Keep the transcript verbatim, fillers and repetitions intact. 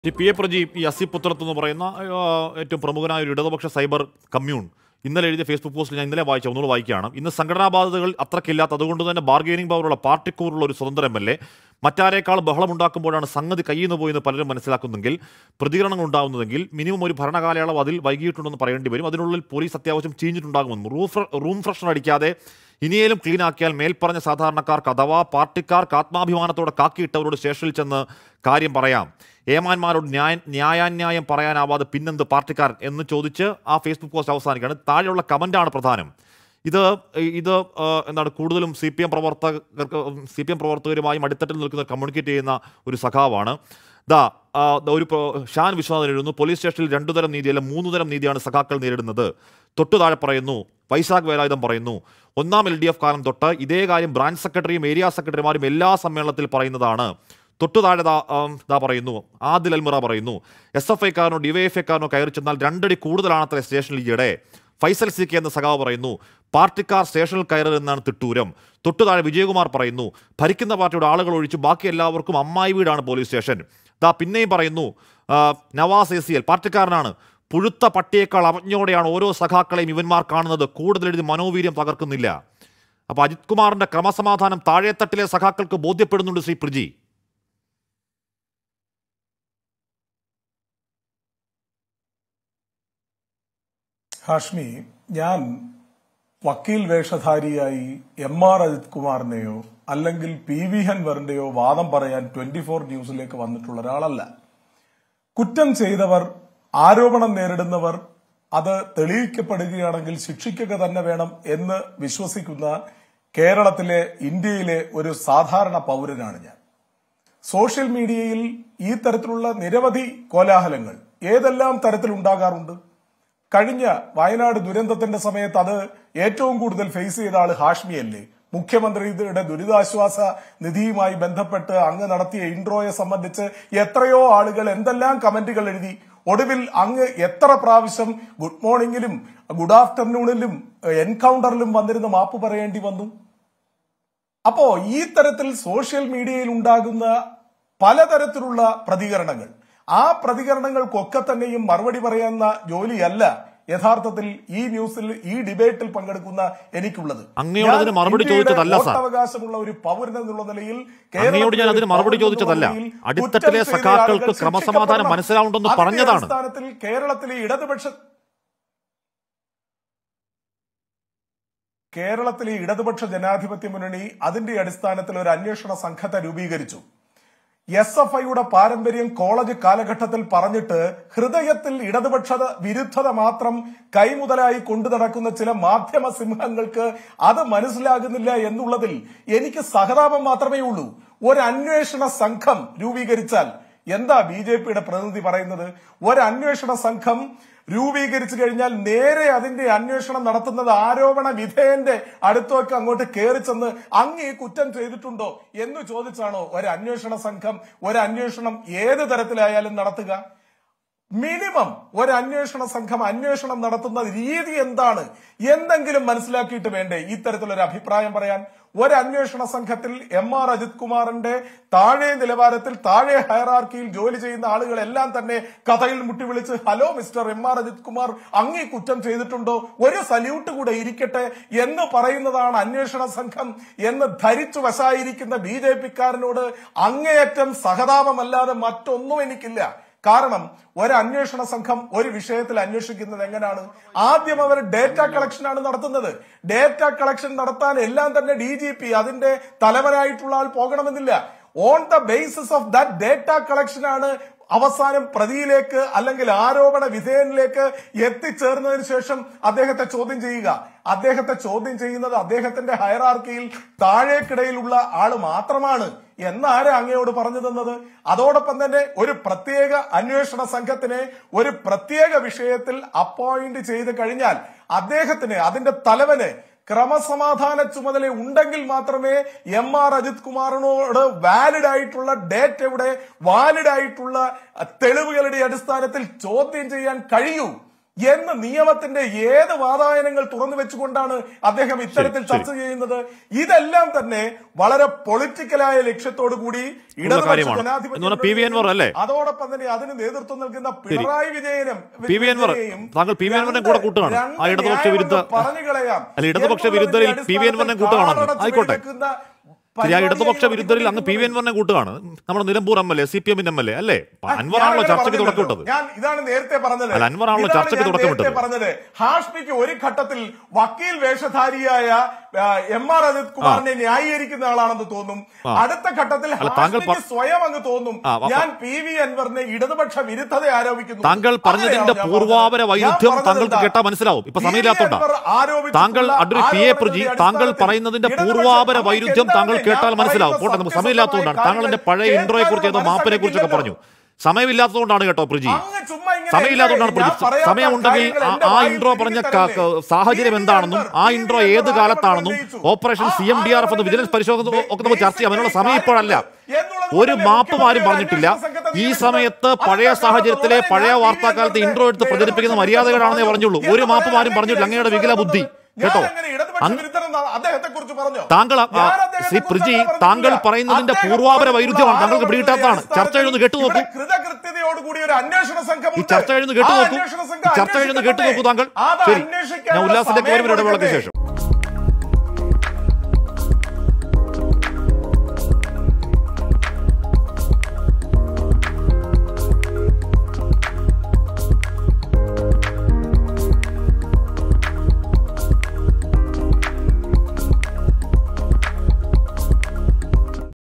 P A Praji ഈ അസിപുത്രത്ത് എന്ന് പറയുന്ന ഏറ്റവും പ്രമുഖനായ ഒരു ഇടതുപക്ഷ സൈബർ കമ്മ്യൂൺ ഇന്നലെ എഴുതിയ ഫേസ്ബുക്ക് പോസ്റ്റിൽ ഞാൻ ഇന്നലെ വായിച്ച ഒന്നുകൂടെ വായിക്കുകയാണ്. ഇന്ന് സംഘടനാ ബാധ്യതകൾ അത്രക്കില്ലാത്ത, അതുകൊണ്ട് തന്നെ ബാർഗെയിനിങ് പവറുള്ള പാർട്ടിക്കൂറുള്ള ഒരു സ്വതന്ത്ര എം എൽ എ മറ്റാരേക്കാൾ ബഹളമുണ്ടാക്കുമ്പോഴാണ് സംഗതി കയ്യിൽ നിന്ന് പോയെന്ന് പലരും മനസ്സിലാക്കുന്നെങ്കിൽ, പ്രതികരണങ്ങൾ ഉണ്ടാകുന്നതെങ്കിൽ മിനിമം ഒരു ഭരണകാലയളവ് അതിൽ വൈകിയിട്ടുണ്ടെന്ന് പറയേണ്ടി വരും. അതിനുള്ളിൽ പോലീസ് അത്യാവശ്യം ചീഞ്ഞിട്ടുണ്ടാകുമെന്നും റൂഫ് റൂം ഫ്രഷ്നർ അടിക്കാതെ ഇനിയേലും ക്ലീൻ ആക്കിയാൽ മേൽപ്പറഞ്ഞ സാധാരണക്കാർക്ക് അഥവാ പാർട്ടിക്കാർക്ക് ആത്മാഭിമാനത്തോടെ കാക്കിയിട്ടവരോട് സ്റ്റേഷനിൽ ചെന്ന് കാര്യം പറയാം. ഏമാന്മാരോട് ന്യായ ന്യായാന്യായം പറയാനാവാതെ പിന്നെന്ത് പാർട്ടിക്കാരൻ എന്ന് ചോദിച്ച് ആ ഫേസ്ബുക്ക് പോസ്റ്റ് അവസാനിക്കുകയാണ്. താഴെയുള്ള കമൻ്റാണ് പ്രധാനം. ഇത് ഇത് എന്താണ് കൂടുതലും സി പി എം പ്രവർത്തകർക്ക് സി പി എം പ്രവർത്തകരുമായും അടിത്തട്ടിൽ നിൽക്കുന്ന കമ്മ്യൂണിക്കേറ്റ് ചെയ്യുന്ന ഒരു സഖാവാണ്. ദാ ഒരു ഷാൻ വിശ്വനാഥൻ എഴുതുന്നു, പോലീസ് സ്റ്റേഷനിൽ രണ്ടു തരം നീതിയല്ല മൂന്നു തരം നീതിയാണ് സഖാക്കൾ നേരിടുന്നത്. തൊട്ടു താഴെ പറയുന്നു, വൈശാഖ് വേലായുധം പറയുന്നു, ഒന്നാം എൽ ഡി എഫ് കാലം തൊട്ട് ഇതേ കാര്യം ബ്രാഞ്ച് സെക്രട്ടറിയും ഏരിയ സെക്രട്ടറിമാരും എല്ലാ സമ്മേളനത്തിൽ പറയുന്നതാണ്. തൊട്ടു താഴെ ദാ പറയുന്നു, ആദിൽ അൽമുറ പറയുന്നു, എസ് എഫ് ഐക്കാരനോ ഡിവൈഎഫ്ഐക്കാരനോ കയറി ചെന്നാൽ രണ്ടടി കൂടുതലാണത്ര സ്റ്റേഷനിൽ ഈയിടെ. ഫൈസൽ സി കെ എന്ന സഖാവ് പറയുന്നു, പാർട്ടിക്കാർ സ്റ്റേഷനിൽ കയറരുതെന്നാണ് തിട്ടൂരം. തൊട്ടു താഴെ വിജയകുമാർ പറയുന്നു, ഭരിക്കുന്ന പാർട്ടിയുടെ ആളുകൾ ഒഴിച്ച് ബാക്കി എല്ലാവർക്കും അമ്മായി വീടാണ് പോലീസ് സ്റ്റേഷൻ. ദാ പിന്നെയും പറയുന്നു, നവാസ് എ സി എൽ പാർട്ടിക്കാരനാണ്, പുഴുത്ത പട്ടിയേക്കാൾ അവജ്ഞയോടെയാണ് ഓരോ സഖാക്കളെയും ഇവന്മാർ കാണുന്നത്, കൂടുതലെഴുതി മനോവീര്യം തകർക്കുന്നില്ല. അപ്പോൾ അജിത് കുമാറിന്റെ ക്രമസമാധാനം താഴെത്തട്ടിലെ സഖാക്കൾക്ക് ബോധ്യപ്പെടുന്നുണ്ട് ശ്രീ പ്രജി. ഹാഷ്മി, ഞാൻ വക്കീൽ വേഷധാരിയായി എം ആർ അജിത് കുമാറിനെയോ അല്ലെങ്കിൽ പി വി ഹൻവറിന്റെയോ വാദം പറയാൻ ട്വന്റി ഫോർ ന്യൂസിലേക്ക് വന്നിട്ടുള്ള ഒരാളല്ല. കുറ്റം ചെയ്തവർ, ആരോപണം നേരിടുന്നവർ അത് തെളിയിക്കപ്പെടുകയാണെങ്കിൽ ശിക്ഷിക്കുക തന്നെ വേണം എന്ന് വിശ്വസിക്കുന്ന കേരളത്തിലെ, ഇന്ത്യയിലെ ഒരു സാധാരണ പൗരനാണ് ഞാൻ. സോഷ്യൽ മീഡിയയിൽ ഈ തരത്തിലുള്ള നിരവധി കോലാഹലങ്ങൾ ഏതെല്ലാം തരത്തിലുണ്ടാകാറുണ്ട്. കഴിഞ്ഞ വയനാട് ദുരന്തത്തിന്റെ സമയത്ത് അത് ഏറ്റവും കൂടുതൽ ഫേസ് ചെയ്ത ആള് ഹാഷ്മിയല്ലേ? മുഖ്യമന്ത്രിയുടെ ദുരിതാശ്വാസ നിധിയുമായി ബന്ധപ്പെട്ട് അങ്ങ് നടത്തിയ ഇൻട്രോയെ സംബന്ധിച്ച് എത്രയോ ആളുകൾ എന്തെല്ലാം കമന്റുകൾ എഴുതി. ഒടുവിൽ അങ്ങ് എത്ര പ്രാവശ്യം ഗുഡ് മോർണിംഗിലും ഗുഡ് ആഫ്റ്റർനൂണിലും എൻകൗണ്ടറിലും വന്നിരുന്ന് മാപ്പ് പറയേണ്ടി വന്നു. അപ്പോ ഈ തരത്തിൽ സോഷ്യൽ മീഡിയയിൽ ഉണ്ടാകുന്ന പലതരത്തിലുള്ള പ്രതികരണങ്ങൾ, ആ പ്രതികരണങ്ങൾക്കൊക്കെ തന്നെയും മറുപടി പറയുന്ന ജോലിയല്ല യഥാർത്ഥത്തിൽ ഈ ന്യൂസിൽ, ഈ ഡിബേറ്റിൽ പങ്കെടുക്കുന്ന എനിക്കുള്ളത്. മറുപടി ചോദിച്ചതല്ല സാർ, അവകാശമുള്ള ഒരു പൗരൻ എന്നുള്ള നിലയിൽ ഞാൻ അതിന് മറുപടി ചോദിച്ചതല്ല. അടിത്തട്ടിലെ സഖാക്കൾക്ക് ക്രമസമാധാനം മനസ്സിലാവുണ്ടെന്ന് പറഞ്ഞതാണ്. കേരളത്തിലെ ഇടതുപക്ഷ കേരളത്തിലെ ഇടതുപക്ഷ ജനാധിപത്യ മുന്നണി അതിന്റെ അടിസ്ഥാനത്തിൽ ഒരു അന്വേഷണ സംഘത്തെ രൂപീകരിച്ചു. എസ് എഫ് ഐയുടെ പാരമ്പര്യം കോളേജ് കാലഘട്ടത്തിൽ പറഞ്ഞിട്ട് ഹൃദയത്തിൽ ഇടതുപക്ഷ വിരുദ്ധത മാത്രം കൈമുതലായി കൊണ്ടു നടക്കുന്ന ചില മാധ്യമ സിംഹങ്ങൾക്ക് അത് മനസ്സിലാകുന്നില്ല എന്നുള്ളതിൽ എനിക്ക് സഹതാപം മാത്രമേ ഉള്ളൂ. ഒരു അന്വേഷണ സംഘം രൂപീകരിച്ചാൽ എന്താ ബി ജെ പിയുടെ പ്രതിനിധി പറയുന്നത്? ഒരു അന്വേഷണ സംഘം രൂപീകരിച്ചു കഴിഞ്ഞാൽ നേരെ അതിന്റെ അന്വേഷണം നടത്തുന്നത് ആരോപണ വിധേയന്റെ അടുത്തൊക്കെ അങ്ങോട്ട് കയറി ചെന്ന് അങ്ങ് ഈ കുറ്റം ചെയ്തിട്ടുണ്ടോ എന്ന് ചോദിച്ചാണോ ഒരു അന്വേഷണ സംഘം ഒരു അന്വേഷണം ഏത് തരത്തിലായാലും നടത്തുക? മിനിമം ഒരു അന്വേഷണ സംഘം അന്വേഷണം നടത്തുന്ന രീതി എന്താണ് എന്തെങ്കിലും മനസ്സിലാക്കിയിട്ട് വേണ്ടേ ഇത്തരത്തിലൊരു അഭിപ്രായം പറയാൻ? ഒരു അന്വേഷണ സംഘത്തിൽ എം ആർ അജിത് കുമാറിന്റെ താഴെ നിലവാരത്തിൽ, താഴെ ഹയറാർക്കിയിൽ ജോലി ചെയ്യുന്ന ആളുകളെല്ലാം തന്നെ കഥയിൽ മുട്ടി വിളിച്ച് hello mister M R Ajith Kumar, അങ്ങേ കുറ്റം ചെയ്തിട്ടുണ്ടോ, ഒരു സല്യൂട്ട് കൂടെ ഇരിക്കട്ടെ എന്ന് പറയുന്നതാണ് അന്വേഷണ സംഘം എന്ന് ധരിച്ചു വശായിരിക്കുന്ന ബി ജെ പിക്കാരനോട് അങ്ങേയറ്റം സഹതാപമല്ലാതെ മറ്റൊന്നും എനിക്കില്ല. കാരണം ഒരു അന്വേഷണ സംഘം ഒരു വിഷയത്തിൽ അന്വേഷിക്കുന്നത് എങ്ങനെയാണ്? ആദ്യം അവർ ഡേറ്റ കളക്ഷനാണ് നടത്തുന്നത്. ഡേറ്റ കളക്ഷൻ നടത്താൻ എല്ലാം തന്നെ ഡി ജി പി, അതിന്റെ തലവനായിട്ടുള്ള ആൾ പോകണമെന്നില്ല. On the basis of that data കളക്ഷനാണ് അവസാനം പ്രതിയിലേക്ക് അല്ലെങ്കിൽ ആരോപണ വിധേയനിലേക്ക് എത്തിച്ചേർന്നതിന് ശേഷം അദ്ദേഹത്തെ ചോദ്യം ചെയ്യുക. അദ്ദേഹത്തെ ചോദ്യം ചെയ്യുന്നത് അദ്ദേഹത്തിന്റെ ഹയറാർക്കിയിൽ താഴേക്കിടയിലുള്ള ആള് മാത്രമാണ് എന്നാരാ അങ്ങയോട് പറഞ്ഞു തന്നത്? അതോടൊപ്പം തന്നെ ഒരു പ്രത്യേക അന്വേഷണ സംഘത്തിനെ ഒരു പ്രത്യേക വിഷയത്തിൽ അപ്പോയിന്റ് ചെയ്ത് കഴിഞ്ഞാൽ അദ്ദേഹത്തിന്, അതിന്റെ തലവന് ക്രമസമാധാന ചുമതല ഉണ്ടെങ്കിൽ മാത്രമേ എം ആർ അജിത് കുമാറിനോട് വാലിഡ് ആയിട്ടുള്ള ഡേറ്റയുടെ, വാലിഡ് ആയിട്ടുള്ള തെളിവുകളുടെ അടിസ്ഥാനത്തിൽ ചോദ്യം ചെയ്യാൻ കഴിയൂ. എന്ന് നിയമത്തിന്റെ ഏത് വാതായനങ്ങൾ തുറന്നു വെച്ചുകൊണ്ടാണ് അദ്ദേഹം ഇത്തരത്തിൽ ചർച്ച ചെയ്യുന്നത്? ഇതെല്ലാം തന്നെ വളരെ പൊളിറ്റിക്കലായ ലക്ഷ്യത്തോടു കൂടി ഇടതുപക്ഷ ജനാധിപത്യ അതോടൊപ്പം തന്നെ അതിന് നേതൃത്വം നൽകുന്ന പിണറായി വിജയനും താങ്കൾ പി വി അൻവറിനെ കൂടെ കൂട്ടുകയാണ് ആ ഇടതുപക്ഷ വിരുദ്ധ പറഞ്ഞു കളയാം. ഇടതുപക്ഷ വിരുദ്ധരിൽ പി വി അൻവറിനെ കൂട്ടുകയാണെന്ന് ആയിക്കോട്ടെ. ആ ഇടതുപക്ഷ വിരുദ്ധരിൽ അങ്ങ് പി വി അൻവറിനെ കൂട്ടുകയാണ്. നമ്മുടെ Nilambur M L A, C P എമ്മിന്റെ എം എൽ എ അല്ലേ? അൻവറാണല്ലോ ചർച്ചയ്ക്ക് തുടക്കം വിട്ടത്. ഞാൻ ഇതാണ് നേരത്തെ പറഞ്ഞത്. അല്ല, അൻവറാണല്ലോ ചർച്ചയ്ക്ക് തുടക്കം വിട്ടത്. പറഞ്ഞത് ഹാഷ്മിക്ക് ഒരു ഘട്ടത്തിൽ വക്കീൽ വേഷധാരിയായ എം ആർ അജിത് കുമാറിനെ ന്യായീകരിക്കുന്ന ആളാണെന്ന് തോന്നും. അടുത്ത ഘട്ടത്തിൽ ഹാഷ്മിക്ക് സ്വയം അങ്ങ് തോന്നും ഞാൻ പി വി അൻവറിനെ ഇടതുപക്ഷ വിരുദ്ധത ആരോപിക്കുന്നു. താങ്കൾ പറഞ്ഞതിന്റെ പൂർവാപര വൈരുദ്ധ്യം താങ്കൾക്ക് കേട്ടാ മനസ്സിലാവും. ഇപ്പൊ സമയമില്ലാത്തോണ്ടാണ് താങ്കൾ അഡ്വക്കേറ്റ് പി എ പ്രജി താങ്കൾ പറയുന്നതിന്റെ പൂർവാപര വൈരുദ്ധ്യം താങ്കൾ കേട്ടാൽ മനസ്സിലാവും. പോട്ടെ, നമുക്ക് സമയമില്ലാത്തതുകൊണ്ടാണ്. താങ്കളുടെ പഴയ ഇൻട്രോയെ കുറിച്ച് ഏതോ മാപ്പിനെ കുറിച്ചൊക്കെ പറഞ്ഞു. സമയമില്ലാത്തതുകൊണ്ടാണ് കേട്ടോ പ്രജി, സമയമില്ലാത്തതുകൊണ്ടാണ് പ്രജി. സമയമുണ്ടെങ്കിൽ ആ ഇൻട്രോ പറഞ്ഞ സാഹചര്യം എന്താണെന്നും ആ ഇൻട്രോ ഏത് കാലത്താണെന്നും operation C M D R F എന്ന് വിജിലൻസ് പരിശോധന ഒക്കെ നമുക്ക് ചർച്ച ചെയ്യാം. അതിനുള്ള സമയം ഇപ്പോഴല്ല. ഒരു മാപ്പും ആരും പറഞ്ഞിട്ടില്ല. ഈ സമയത്ത് പഴയ സാഹചര്യത്തിലെ പഴയ വാർത്താക്കാലത്തെ ഇൻട്രോ എടുത്ത് പ്രചരിപ്പിക്കുന്ന മര്യാദകളാണെന്നേ പറഞ്ഞുള്ളൂ. ഒരു മാപ്പും ആരും പറഞ്ഞിട്ടില്ല. അങ്ങയുടെ വികല ബുദ്ധി കേട്ടോ. താങ്കൾ ശ്രീ പ്രജി താങ്കൾ പറയുന്നതിന്റെ പൂർവാപര വൈരുദ്ധ്യമാണ്. താങ്കൾക്ക് പിടികിട്ടാത്തതാണ്. ചർച്ച എഴുന്ന് കേട്ടു നോക്കൂ. ഈ ചർച്ച എഴുന്ന് കേട്ടു നോക്കൂ. ചർച്ച എഴുന്ന് കേട്ടു നോക്കൂ താങ്കൾ. ശരി, ഞാൻ ഉല്ലാസിന്റെ കോരുവിൽ ഇടവേളയ്ക്ക് ശേഷം